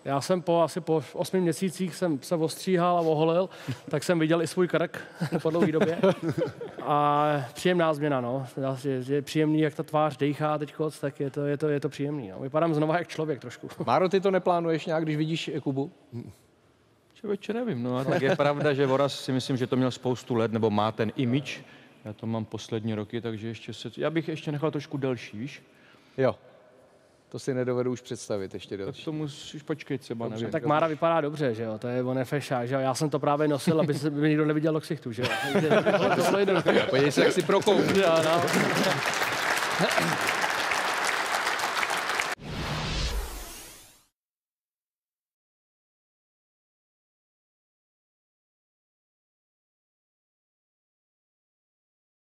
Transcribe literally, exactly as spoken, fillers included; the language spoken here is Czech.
Já jsem po asi po osmi měsících jsem se ostříhal a oholil, tak jsem viděl i svůj krk po dlouhé době. A příjemná změna, no. Je, je příjemný, jak ta tvář dejchá teďko, tak je to, je to, je to příjemný. No. Vypadám znova jak člověk trošku. Máro, ty to neplánuješ nějak, když vidíš Kubu? Člověče, nevím, no a tak je pravda, že Voraz si myslím, že to měl spoustu let, nebo má ten image. Já to mám poslední roky, takže ještě se, já bych ještě nechal trošku delší, víš? Jo. To si nedovedu už představit ještě delší. Tak to musíš počkej třeba, Dobře, nevím. Tak Mára vypadá dobře, že jo, to je on je fešák, že jo, já jsem to právě nosil, aby se by nikdo neviděl do ksichtu, že jo. Podívej se, jak si prokoupil. Jo, no.